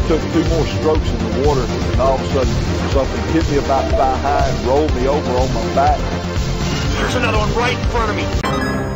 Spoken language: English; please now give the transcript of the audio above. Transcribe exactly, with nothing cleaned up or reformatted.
took two more strokes in the water, and all of a sudden something hit me about thigh high and rolled me over on my back. There's another one right in front of me.